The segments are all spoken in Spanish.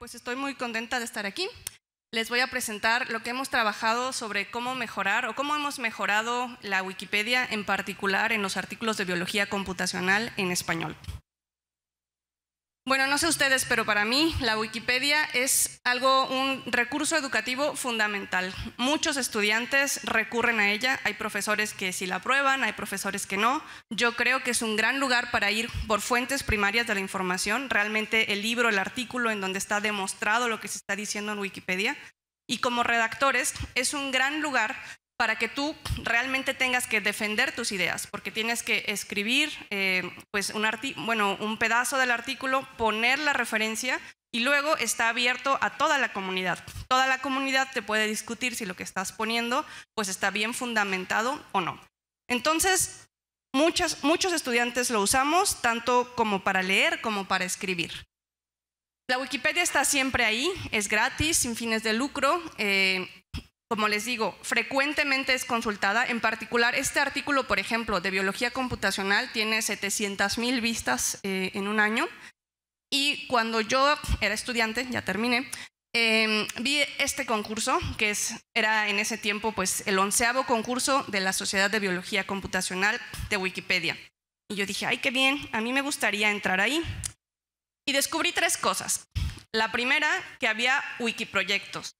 pues estoy muy contenta de estar aquí. Les voy a presentar lo que hemos trabajado sobre cómo mejorar o cómo hemos mejorado la Wikipedia, en particular en los artículos de biología computacional en español. Bueno, no sé ustedes, pero para mí la Wikipedia es un recurso educativo fundamental. Muchos estudiantes recurren a ella, hay profesores que sí la aprueban, hay profesores que no. Yo creo que es un gran lugar para ir por fuentes primarias de la información, realmente el libro, el artículo en donde está demostrado lo que se está diciendo en Wikipedia. Y como redactores es un gran lugar para que tú realmente tengas que defender tus ideas, porque tienes que escribir pues un pedazo del artículo, poner la referencia y luego está abierto a toda la comunidad. Toda la comunidad te puede discutir si lo que estás poniendo pues está bien fundamentado o no. Entonces, muchos estudiantes lo usamos tanto como para leer como para escribir. La Wikipedia está siempre ahí, es gratis, sin fines de lucro. Como les digo, frecuentemente es consultada. En particular, este artículo, por ejemplo, de biología computacional tiene 700,000 vistas en un año. Y cuando yo era estudiante, ya terminé, vi este concurso, que era en ese tiempo pues, el 11º concurso de la Sociedad de Biología Computacional de Wikipedia. Y yo dije, ¡ay, qué bien! A mí me gustaría entrar ahí. Y descubrí 3 cosas. La primera, que había wikiproyectos.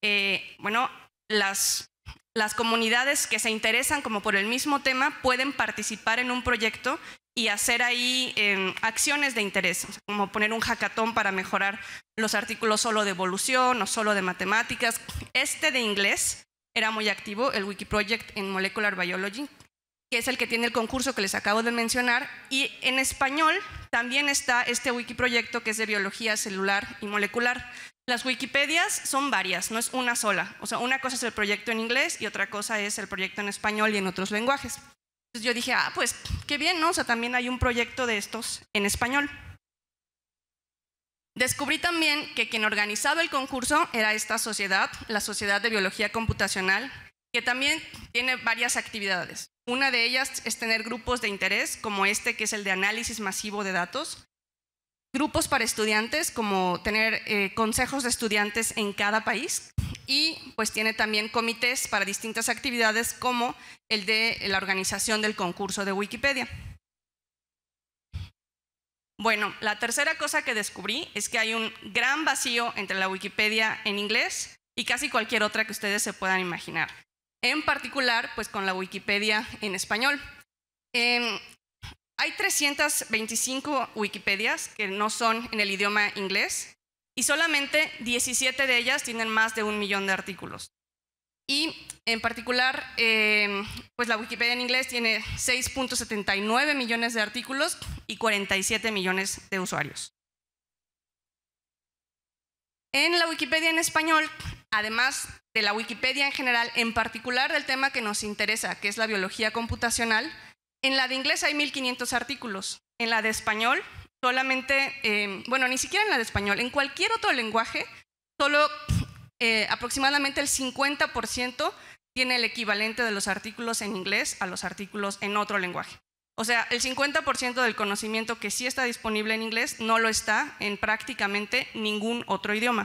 Las comunidades que se interesan como por el mismo tema pueden participar en un proyecto y hacer ahí acciones de interés, o sea, como poner un hackathon para mejorar los artículos solo de evolución o solo de matemáticas. Este de inglés era muy activo, el Wikiproject en Molecular Biology, que es el que tiene el concurso que les acabo de mencionar, y en español también está este wikiproyecto que es de biología celular y molecular. Las Wikipedias son varias, no es una sola. O sea, una cosa es el proyecto en inglés y otra cosa es el proyecto en español y en otros lenguajes. Entonces yo dije, pues qué bien, ¿no? O sea, también hay un proyecto de estos en español. Descubrí también que quien organizaba el concurso era esta sociedad, la Sociedad de Biología Computacional, que también tiene varias actividades. Una de ellas es tener grupos de interés, como este que es el de análisis masivo de datos. Grupos para estudiantes, como tener consejos de estudiantes en cada país, y pues tiene también comités para distintas actividades como el de la organización del concurso de Wikipedia. Bueno, la tercera cosa que descubrí es que hay un gran vacío entre la Wikipedia en inglés y casi cualquier otra que ustedes se puedan imaginar. En particular, pues con la Wikipedia en español. Hay 325 Wikipedias que no son en el idioma inglés y solamente 17 de ellas tienen más de 1 millón de artículos. Y en particular, pues la Wikipedia en inglés tiene 6.79 millones de artículos y 47 millones de usuarios. En la Wikipedia en español, además de la Wikipedia en general, en particular del tema que nos interesa, que es la biología computacional, en la de inglés hay 1,500 artículos. En la de español, solamente, ni siquiera en la de español, en cualquier otro lenguaje, solo aproximadamente el 50% tiene el equivalente de los artículos en inglés a los artículos en otro lenguaje. O sea, el 50% del conocimiento que sí está disponible en inglés no lo está en prácticamente ningún otro idioma.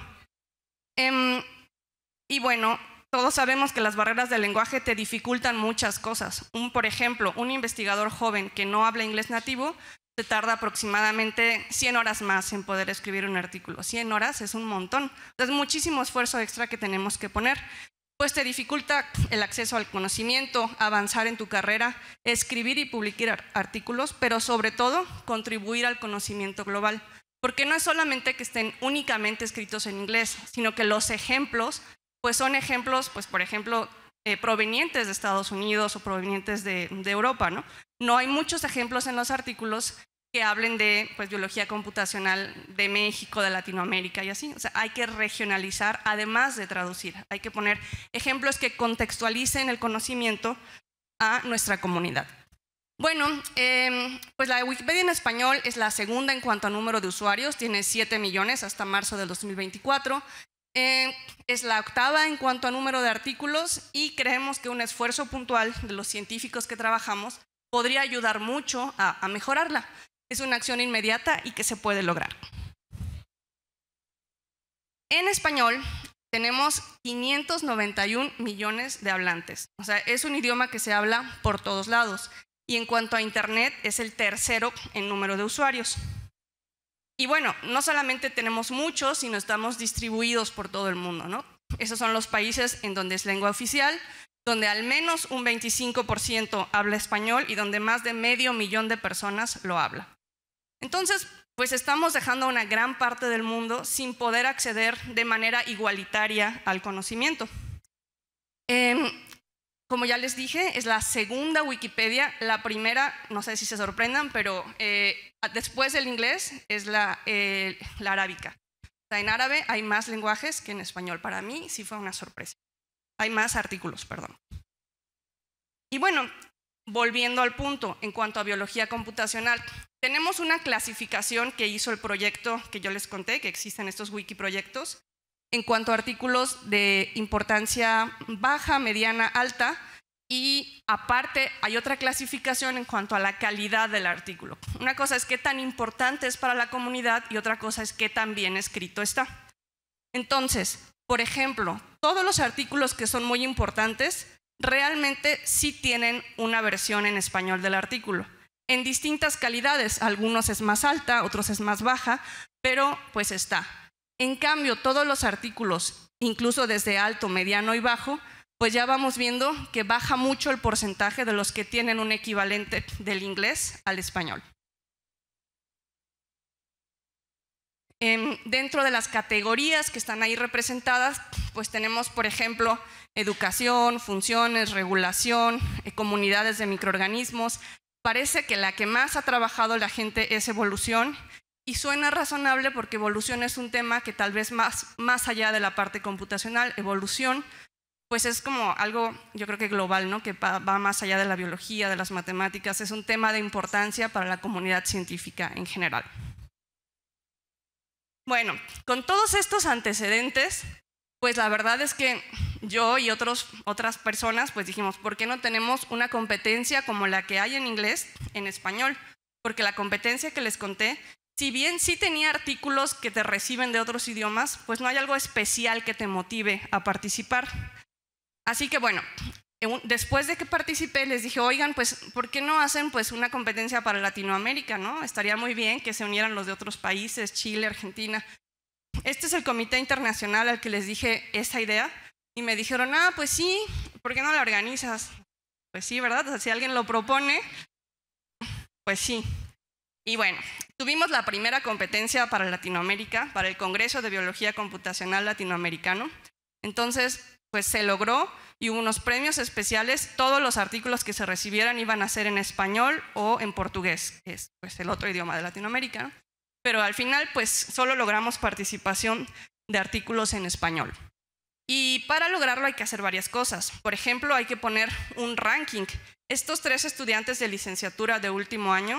Y bueno, todos sabemos que las barreras del lenguaje te dificultan muchas cosas. Por ejemplo, un investigador joven que no habla inglés nativo se tarda aproximadamente 100 horas más en poder escribir un artículo. 100 horas es un montón. Es muchísimo esfuerzo extra que tenemos que poner. Pues te dificulta el acceso al conocimiento, avanzar en tu carrera, escribir y publicar artículos, pero sobre todo contribuir al conocimiento global. Porque no es solamente que estén únicamente escritos en inglés, sino que los ejemplos pues son ejemplos, pues por ejemplo, provenientes de Estados Unidos o provenientes de Europa, ¿no? No hay muchos ejemplos en los artículos que hablen de pues, biología computacional de México, de Latinoamérica y así. O sea, hay que regionalizar además de traducir. Hay que poner ejemplos que contextualicen el conocimiento a nuestra comunidad. Bueno, pues la Wikipedia en español es la segunda en cuanto a número de usuarios, tiene 7 millones hasta marzo del 2024. Es la octava en cuanto a número de artículos y creemos que un esfuerzo puntual de los científicos que trabajamos podría ayudar mucho a mejorarla. Es una acción inmediata y que se puede lograr. En español tenemos 591 millones de hablantes. O sea, es un idioma que se habla por todos lados. Y en cuanto a Internet, es el tercero en número de usuarios. Y bueno, no solamente tenemos muchos, sino estamos distribuidos por todo el mundo, ¿no? Esos son los países en donde es lengua oficial, donde al menos un 25% habla español y donde más de 500,000 de personas lo habla. Entonces, pues estamos dejando a una gran parte del mundo sin poder acceder de manera igualitaria al conocimiento. Como ya les dije, es la segunda Wikipedia. La primera, no sé si se sorprendan, pero después del inglés es la arábica. O sea, en árabe hay más lenguajes que en español. Para mí sí fue una sorpresa. Hay más artículos, perdón. Y bueno, volviendo al punto, en cuanto a biología computacional, tenemos una clasificación que hizo el proyecto que yo les conté, que existen estos wikiproyectos, en cuanto a artículos de importancia baja, mediana, alta, y aparte hay otra clasificación en cuanto a la calidad del artículo. Una cosa es qué tan importante es para la comunidad y otra cosa es qué tan bien escrito está. Entonces, por ejemplo, todos los artículos que son muy importantes realmente sí tienen una versión en español del artículo, en distintas calidades. Algunos es más alta, otros es más baja, pero pues está. En cambio, todos los artículos, incluso desde alto, mediano y bajo, pues ya vamos viendo que baja mucho el porcentaje de los que tienen un equivalente del inglés al español. Dentro de las categorías que están ahí representadas, pues tenemos, por ejemplo, educación, funciones, regulación, comunidades de microorganismos. Parece que la que más ha trabajado la gente es evolución, y suena razonable porque evolución es un tema que tal vez más allá de la parte computacional, evolución, pues es como algo, yo creo que global, ¿no? Que va más allá de la biología, de las matemáticas, es un tema de importancia para la comunidad científica en general. Bueno, con todos estos antecedentes, pues la verdad es que yo y otras personas pues dijimos, ¿por qué no tenemos una competencia como la que hay en inglés en español? Porque la competencia que les conté, si bien sí tenía artículos que te reciben de otros idiomas, pues no hay algo especial que te motive a participar. Así que bueno, después de que participé les dije, oigan, pues ¿por qué no hacen pues una competencia para Latinoamérica, ¿no? Estaría muy bien que se unieran los de otros países, Chile, Argentina. Este es el comité internacional al que les dije esa idea y me dijeron, pues sí, ¿por qué no la organizas? Pues sí, ¿verdad? O sea, si alguien lo propone, pues sí. Y bueno, tuvimos la primera competencia para Latinoamérica, para el Congreso de Biología Computacional Latinoamericano. Entonces, pues se logró y hubo unos premios especiales. Todos los artículos que se recibieran iban a ser en español o en portugués, que es pues el otro idioma de Latinoamérica, ¿no? Pero al final pues solo logramos participación de artículos en español. Y para lograrlo hay que hacer varias cosas. Por ejemplo, hay que poner un ranking. Estos 3 estudiantes de licenciatura de último año,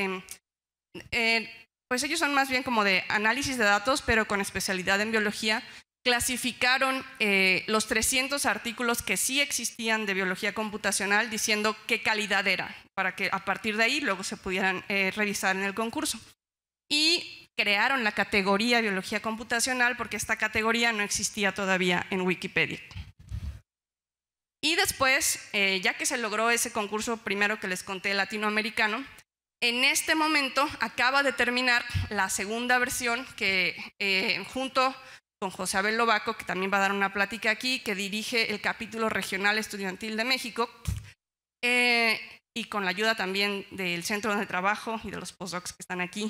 pues ellos son más bien como de análisis de datos, pero con especialidad en biología. Clasificaron los 300 artículos que sí existían de biología computacional diciendo qué calidad era, para que a partir de ahí luego se pudieran revisar en el concurso. Y crearon la categoría biología computacional porque esta categoría no existía todavía en Wikipedia. Y después, ya que se logró ese concurso primero que les conté latinoamericano, en este momento acaba de terminar la segunda versión que junto con José Abel Lobaco, que también va a dar una plática aquí, que dirige el capítulo regional estudiantil de México, y con la ayuda también del centro de trabajo y de los postdocs que están aquí,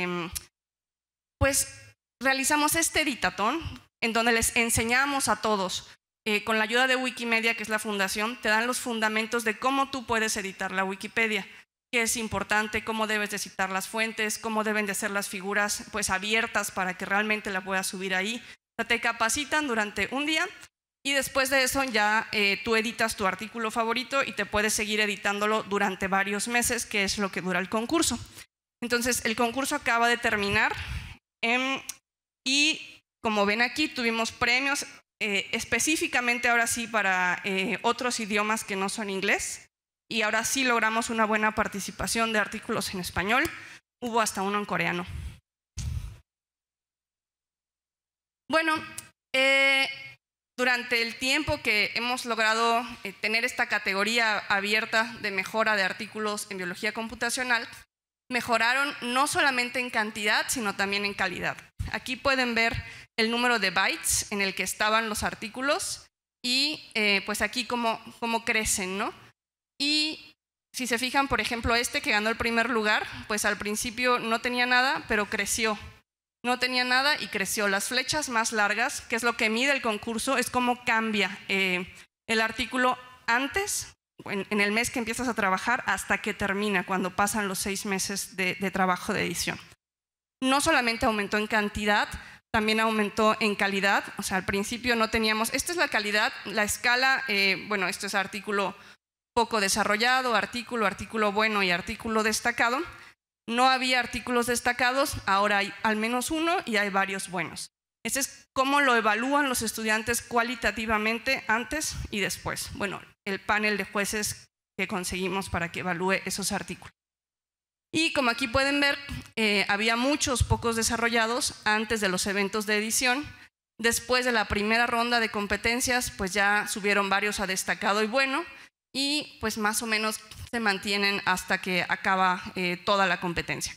pues realizamos este editatón en donde les enseñamos a todos, con la ayuda de Wikimedia, que es la fundación, te dan los fundamentos de cómo tú puedes editar la Wikipedia, qué es importante, cómo debes de citar las fuentes, cómo deben de ser las figuras pues abiertas para que realmente la puedas subir ahí. O sea, te capacitan durante un día y después de eso ya tú editas tu artículo favorito y te puedes seguir editándolo durante varios meses, que es lo que dura el concurso. Entonces, el concurso acaba de terminar y como ven aquí tuvimos premios específicamente ahora sí para otros idiomas que no son inglés. Y ahora sí logramos una buena participación de artículos en español. Hubo hasta uno en coreano. Bueno, durante el tiempo que hemos logrado tener esta categoría abierta de mejora de artículos en biología computacional, mejoraron no solamente en cantidad, sino también en calidad. Aquí pueden ver el número de bytes en el que estaban los artículos y pues aquí cómo crecen, ¿no? Y si se fijan, por ejemplo, este que ganó el primer lugar, pues al principio no tenía nada, pero creció. No tenía nada y creció. Las flechas más largas, que es lo que mide el concurso, es cómo cambia el artículo antes, en el mes que empiezas a trabajar, hasta que termina, cuando pasan los 6 meses de trabajo de edición. No solamente aumentó en cantidad, también aumentó en calidad. O sea, al principio no teníamos, esta es la calidad, la escala, bueno, esto es artículo poco desarrollado, artículo bueno y artículo destacado. No había artículos destacados, ahora hay al menos uno y hay varios buenos. Este es cómo lo evalúan los estudiantes cualitativamente antes y después. Bueno, el panel de jueces que conseguimos para que evalúe esos artículos. Y como aquí pueden ver, había muchos pocos desarrollados antes de los eventos de edición. Después de la primera ronda de competencias, pues ya subieron varios a destacado y bueno, y pues más o menos se mantienen hasta que acaba toda la competencia.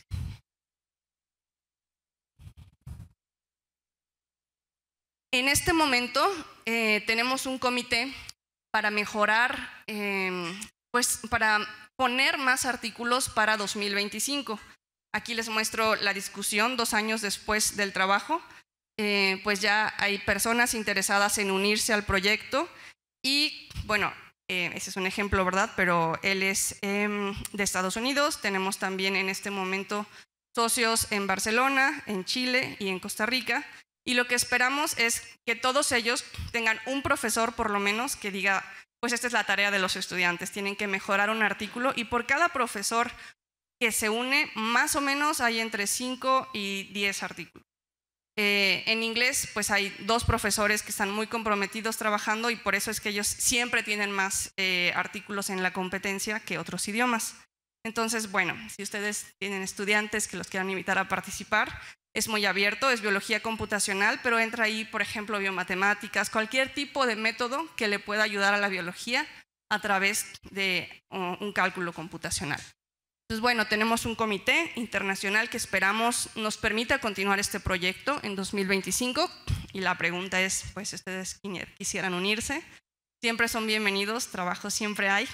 En este momento tenemos un comité para mejorar, pues para poner más artículos para 2025. Aquí les muestro la discusión 2 años después del trabajo. Pues ya hay personas interesadas en unirse al proyecto y bueno, ese es un ejemplo, ¿verdad? Pero él es de Estados Unidos. Tenemos también en este momento socios en Barcelona, en Chile y en Costa Rica. Y lo que esperamos es que todos ellos tengan un profesor por lo menos que diga, pues esta es la tarea de los estudiantes, tienen que mejorar un artículo y por cada profesor que se une, más o menos hay entre 5 y 10 artículos. En inglés, pues hay 2 profesores que están muy comprometidos trabajando y por eso es que ellos siempre tienen más artículos en la competencia que otros idiomas. Entonces, bueno, si ustedes tienen estudiantes que los quieran invitar a participar, es muy abierto, es biología computacional, pero entra ahí, por ejemplo, biomatemáticas, cualquier tipo de método que le pueda ayudar a la biología a través de un cálculo computacional. Entonces, bueno, tenemos un comité internacional que esperamos nos permita continuar este proyecto en 2025 y la pregunta es, pues, si ustedes quisieran unirse, siempre son bienvenidos, trabajo siempre hay.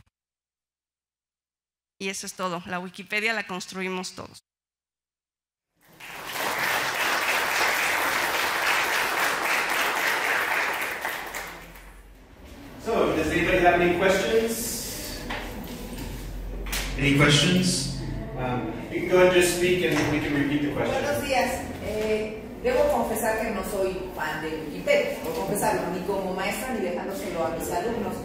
Y eso es todo, la Wikipedia la construimos todos. So, does anybody have any questions? Any questions? You can go ahead and just speak and we can repeat the question. Buenos días. Debo confesar que no soy fan de Wikipedia, debo confesarlo, ni como maestra ni dejándoselo a mis alumnos.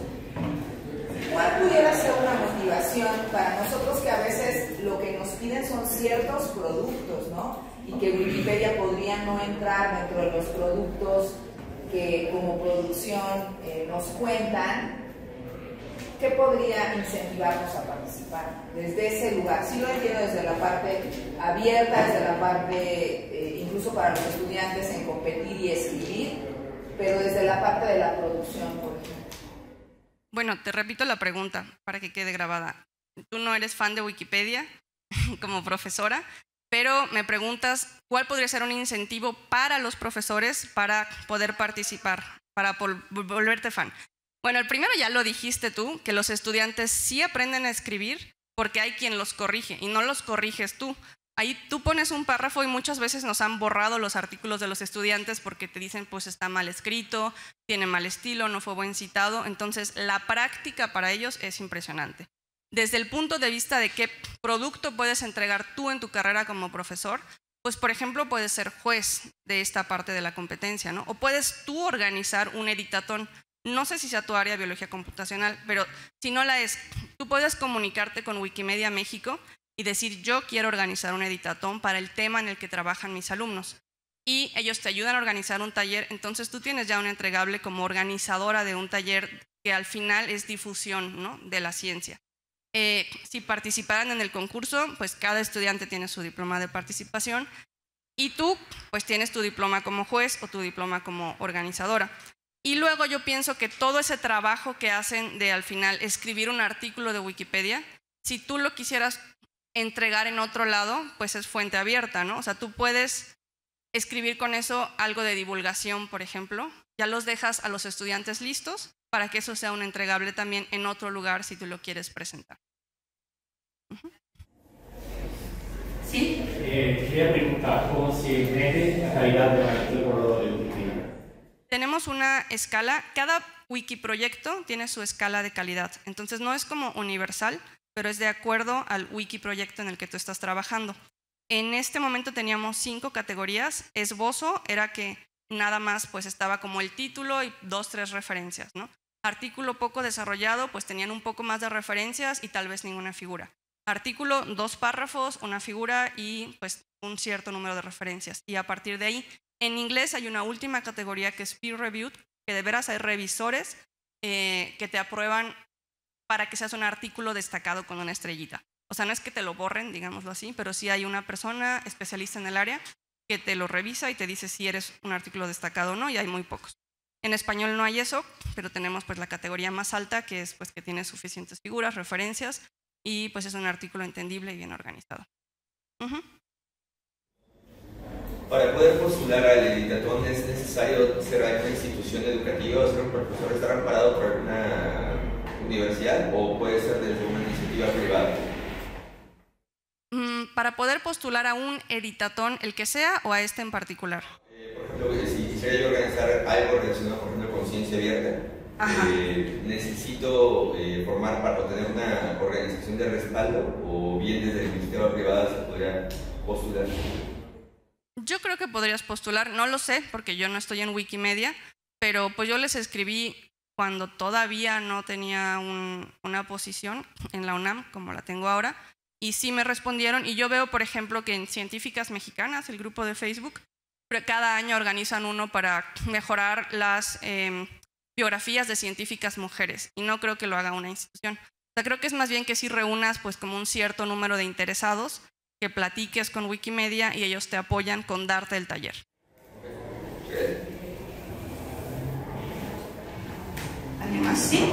¿Cuál pudiera ser una motivación para nosotros que a veces lo que nos piden son ciertos productos, ¿no? Y que Wikipedia podría no entrar dentro de los productos que como producción nos cuentan? ¿Qué podría incentivarnos a participar desde ese lugar? Sí lo entiendo desde la parte abierta, desde la parte incluso para los estudiantes en competir y escribir, pero desde la parte de la producción, por ejemplo. Bueno, te repito la pregunta para que quede grabada. Tú no eres fan de Wikipedia como profesora, pero me preguntas cuál podría ser un incentivo para los profesores para poder participar, para volverte fan. Bueno, el primero ya lo dijiste tú, que los estudiantes sí aprenden a escribir porque hay quien los corrige y no los corriges tú. Ahí tú pones un párrafo y muchas veces nos han borrado los artículos de los estudiantes porque te dicen pues está mal escrito, tiene mal estilo, no fue buen citado. Entonces la práctica para ellos es impresionante. Desde el punto de vista de qué producto puedes entregar tú en tu carrera como profesor, pues por ejemplo puedes ser juez de esta parte de la competencia, ¿no? O puedes tú organizar un editatón. No sé si sea tu área de biología computacional, pero si no la es, tú puedes comunicarte con Wikimedia México y decir yo quiero organizar un editatón para el tema en el que trabajan mis alumnos. Y ellos te ayudan a organizar un taller, entonces tú tienes ya un entregable como organizadora de un taller que al final es difusión, ¿no?, de la ciencia. Si participaran en el concurso, pues cada estudiante tiene su diploma de participación Y tú pues tienes tu diploma como juez o tu diploma como organizadora. Y luego yo pienso que todo ese trabajo que hacen de al final escribir un artículo de Wikipedia, si tú lo quisieras entregar en otro lado, pues es fuente abierta, ¿no? O sea, tú puedes escribir con eso algo de divulgación, por ejemplo, ya los dejas a los estudiantes listos para que eso sea un entregable también en otro lugar si tú lo quieres presentar. Sí. Quería preguntar cómo se mide la calidad del artículo de Wikipedia. Tenemos una escala, cada Wikiproyecto tiene su escala de calidad, entonces no es como universal, pero es de acuerdo al Wikiproyecto en el que tú estás trabajando. En este momento teníamos 5 categorías. Esbozo era que nada más pues estaba como el título y 2, 3 referencias, ¿no? Artículo poco desarrollado, pues tenían un poco más de referencias y tal vez ninguna figura. Artículo, 2 párrafos, una figura y pues un cierto número de referencias. Y a partir de ahí, en inglés hay una última categoría que es peer reviewed, que de veras hay revisores que te aprueban para que seas un artículo destacado con una estrellita. O sea, no es que te lo borren, digámoslo así, pero sí hay una persona especialista en el área que te lo revisa y te dice si eres un artículo destacado o no, y hay muy pocos. En español no hay eso, pero tenemos pues la categoría más alta, que es pues que tiene suficientes figuras, referencias, y pues es un artículo entendible y bien organizado. Para poder postular al Editatón, ¿es necesario ser alguna institución educativa o ser un profesor, estar amparado por alguna universidad, o puede ser desde una iniciativa privada? Para poder postular a un Editatón, el que sea, o a este en particular. Por ejemplo, si quisiera yo organizar algo relacionado, por ejemplo, con ciencia abierta, necesito formar para tener una organización de respaldo, o bien desde la iniciativa privada se podría postular. Yo creo que podrías postular, no lo sé porque yo no estoy en Wikimedia, pero pues yo les escribí cuando todavía no tenía una posición en la UNAM como la tengo ahora, y sí me respondieron. Y yo veo, por ejemplo, que en Científicas Mexicanas, el grupo de Facebook, cada año organizan uno para mejorar las biografías de científicas mujeres, y no creo que lo haga una institución. O sea, creo que es más bien que sí reúnas pues como un cierto número de interesados, que platiques con Wikimedia y ellos te apoyan con darte el taller. ¿Alguien más? ¿Sí?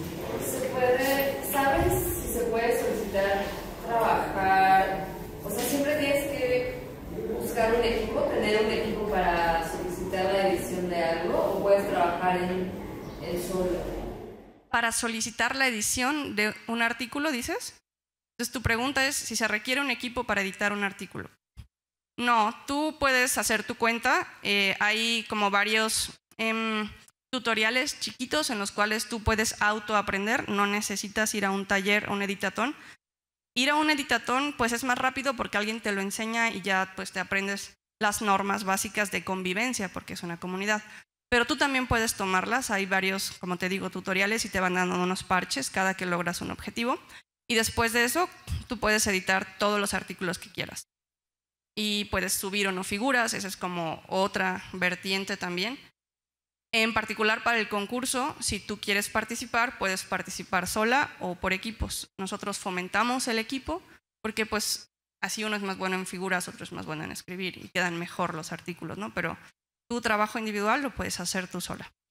¿Sabes si se puede solicitar trabajar? O sea, siempre tienes que buscar un equipo, tener un equipo para solicitar la edición de algo, o puedes trabajar en el solo. Para solicitar la edición de un artículo, ¿dices? Entonces tu pregunta es si se requiere un equipo para editar un artículo. No, tú puedes hacer tu cuenta. Hay como varios tutoriales chiquitos en los cuales tú puedes autoaprender. No necesitas ir a un taller o un editatón. Ir a un editatón pues es más rápido porque alguien te lo enseña y ya pues te aprendes las normas básicas de convivencia porque es una comunidad. Pero tú también puedes tomarlas. Hay varios, como te digo, tutoriales y te van dando unos parches cada que logras un objetivo. Y después de eso, tú puedes editar todos los artículos que quieras. Y puedes subir o no figuras, esa es como otra vertiente también. En particular para el concurso, si tú quieres participar, puedes participar sola o por equipos. Nosotros fomentamos el equipo porque pues así uno es más bueno en figuras, otro es más bueno en escribir y quedan mejor los artículos, ¿no? Pero tu trabajo individual lo puedes hacer tú sola.